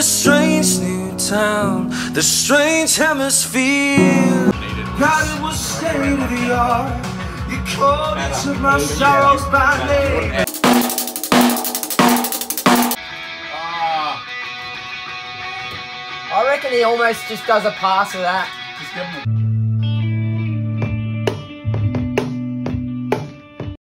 this strange new town, this strange hemisphere. God, it was state of the art. You called it to my sorrows by name. I reckon he almost just does a pass of that. Just give him a